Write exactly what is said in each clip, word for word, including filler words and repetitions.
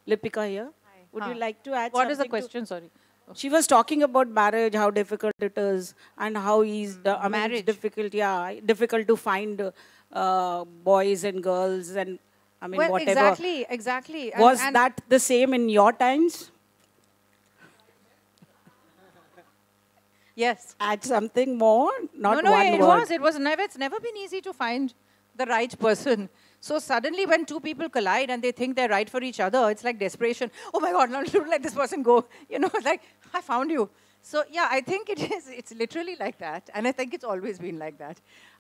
Lipika here. Hi. Would huh. you like to add what something? What is the question? Sorry. She was talking about marriage, how difficult it is, and how easy. Mm, I mean, marriage. It's difficult, yeah, difficult to find uh, boys and girls, and I mean, well, whatever. Exactly, exactly. Was and, and that the same in your times? Yes. Add something more, not no, no, one it word. was. It was never. It's never been easy to find the right person. So suddenly, when two people collide and they think they're right for each other, it's like desperation. Oh my God, no, don't let this person go. You know, like I found you. So yeah, I think it is. It's literally like that, and I think it's always been like that.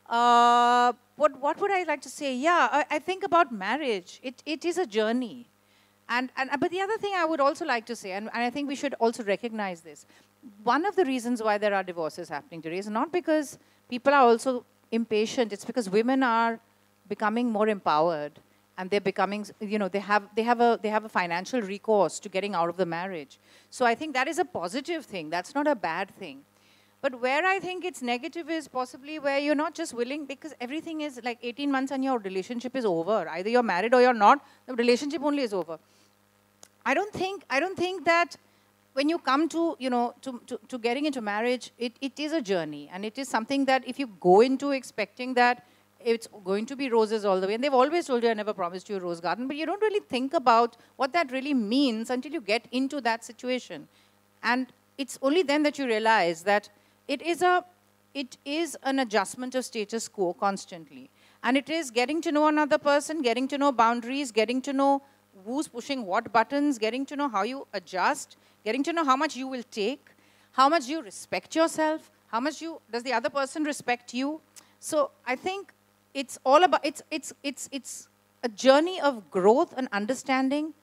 Uh, what What would I like to say? Yeah, I, I think about marriage. It It is a journey. And, and, but the other thing I would also like to say, and, and I think we should also recognize this, one of the reasons why there are divorces happening today is not because people are also impatient, it's because women are becoming more empowered and they're becoming, you know, they have, they have, a, they have a financial recourse to getting out of the marriage. So I think that is a positive thing, that's not a bad thing. But where I think it's negative is possibly where you're not just willing, because everything is like eighteen months and your relationship is over. Either you're married or you're not, the relationship only is over. I don't think, I don't think that when you come to, you know, to, to, to getting into marriage, it, it is a journey. And it is something that if you go into expecting that it's going to be roses all the way, and they've always told you, I never promised you a rose garden, but you don't really think about what that really means until you get into that situation. And it's only then that you realize that it is, a, it is an adjustment of status quo constantly. And it is getting to know another person, getting to know boundaries, getting to know who's pushing what buttons, getting to know how you adjust, getting to know how much you will take, how much you respect yourself, how much you, does the other person respect you. So I think it's all about, it's, it's, it's, it's a journey of growth and understanding,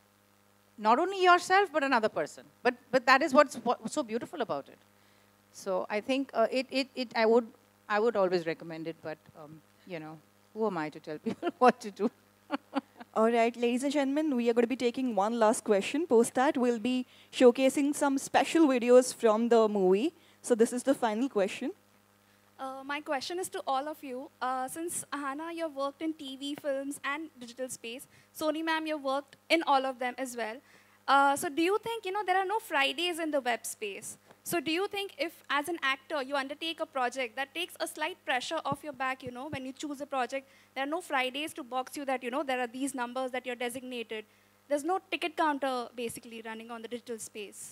not only yourself, but another person. But, but that is what's, what's so beautiful about it. So I think uh, it, it, it, I, would, I would always recommend it, but um, you know, who am I to tell people what to do? All right, ladies and gentlemen, we are going to be taking one last question. Post that, we'll be showcasing some special videos from the movie. So this is the final question. Uh, my question is to all of you. Uh, since Ahana, you've worked in T V, films, and digital space. Soni ma'am, you've worked in all of them as well. Uh, so do you think, you know, there are no Fridays in the web space? So do you think if, as an actor, you undertake a project that takes a slight pressure off your back, you know, when you choose a project, there are no Fridays to box you that, you know, there are these numbers that you're designated. There's no ticket counter, basically, running on the digital space.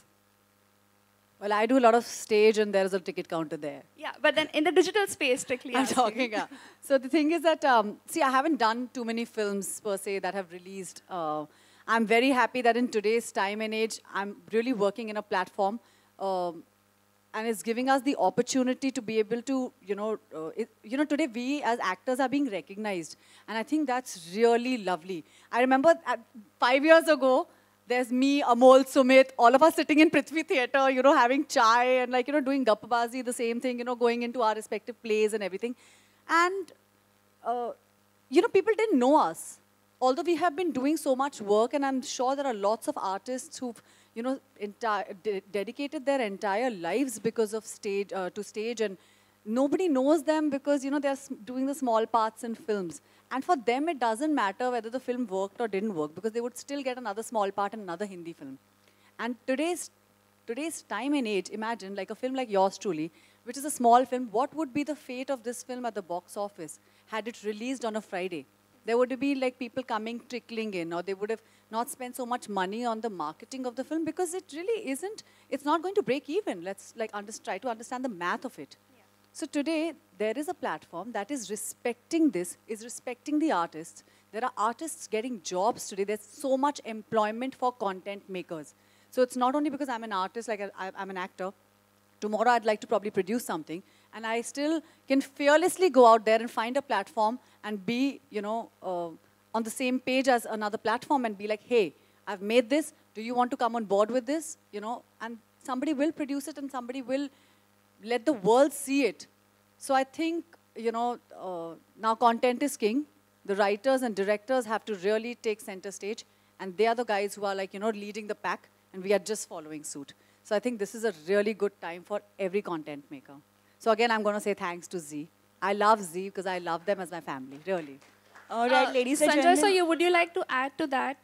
Well, I do a lot of stage, and there's a ticket counter there. Yeah, but then in the digital space, strictly I'm talking, yeah. So the thing is that, um, see, I haven't done too many films, per se, that have released. Uh, I'm very happy that in today's time and age, I'm really working in a platform Um, and it's giving us the opportunity to be able to, you know, uh, it, you know, today we as actors are being recognized. And I think that's really lovely. I remember at five years ago, there's me, Amol, Sumit, all of us sitting in Prithvi Theatre, you know, having chai and like, you know, doing gappabazi, the same thing, you know, going into our respective plays and everything. And, uh, you know, people didn't know us. Although we have been doing so much work, and I'm sure there are lots of artists who've, you know, de dedicated their entire lives because of stage, uh, to stage, and nobody knows them because, you know, they're doing the small parts in films. And for them, it doesn't matter whether the film worked or didn't work, because they would still get another small part in another Hindi film. And today's, today's time and age, imagine, like a film like yours truly, which is a small film, what would be the fate of this film at the box office had it released on a Friday? There would be like people coming, trickling in, or they would have not spent so much money on the marketing of the film because it really isn't, it's not going to break even. Let's like under, try to understand the math of it. Yeah. So today, there is a platform that is respecting this, is respecting the artists. There are artists getting jobs today. There's so much employment for content makers. So it's not only because I'm an artist, like I, I'm an actor. Tomorrow, I'd like to probably produce something. And I still can fearlessly go out there and find a platform and be, you know, uh, on the same page as another platform and be like, hey, I've made this. Do you want to come on board with this? You know, and somebody will produce it and somebody will let the world see it. So I think, you know, uh, now content is king. The writers and directors have to really take center stage. And they are the guys who are like, you know, leading the pack. And we are just following suit. So I think this is a really good time for every content maker. So again, I'm going to say thanks to Z. I love Z because I love them as my family, really. All right, uh, ladies and Sanjay, gentlemen. so you, would you like to add to that?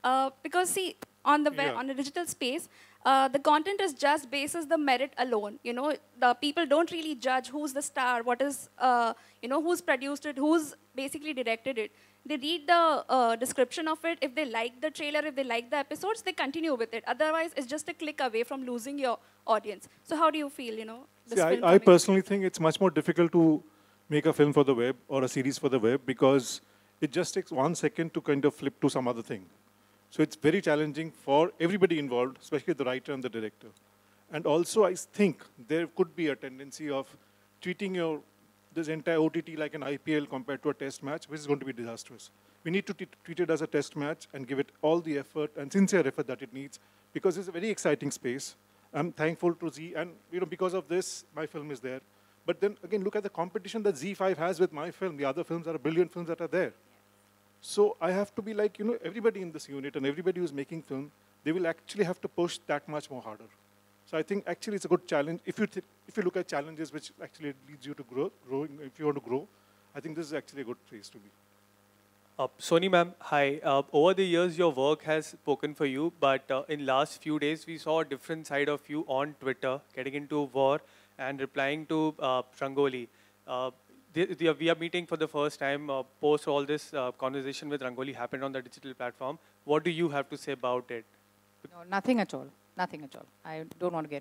Uh, because see, on the web, Yeah. on the digital space, uh, the content is just basis the merit alone. You know, the people don't really judge who's the star, what is, uh, you know, who's produced it, who's basically directed it. They read the uh, description of it. If they like the trailer, if they like the episodes, they continue with it. Otherwise, it's just a click away from losing your audience. So how do you feel, you know, this See, film I, I coming? personally think it's much more difficult to make a film for the web or a series for the web because it just takes one second to kind of flip to some other thing. So it's very challenging for everybody involved, especially the writer and the director. And also, I think there could be a tendency of treating your this entire O T T like an I P L compared to a test match, which is going to be disastrous. We need to treat it as a test match and give it all the effort and sincere effort that it needs because it's a very exciting space. I'm thankful to Z, and you know, because of this, my film is there. But then again, look at the competition that Z five has with my film. The other films are a billion films that are there. So I have to be like, you know, everybody in this unit and everybody who's making film, they will actually have to push that much more harder. So I think actually it's a good challenge. If you, th if you look at challenges which actually leads you to grow, growing, if you want to grow, I think this is actually a good place to be. Uh, Soni ma'am, hi. Uh, over the years, your work has spoken for you, but uh, in last few days, we saw a different side of you on Twitter, getting into war and replying to uh, Rangoli. Uh, the, the, we are meeting for the first time uh, post all this uh, conversation with Rangoli happened on the digital platform. What do you have to say about it? No, nothing at all. Nothing at all. I don't want to get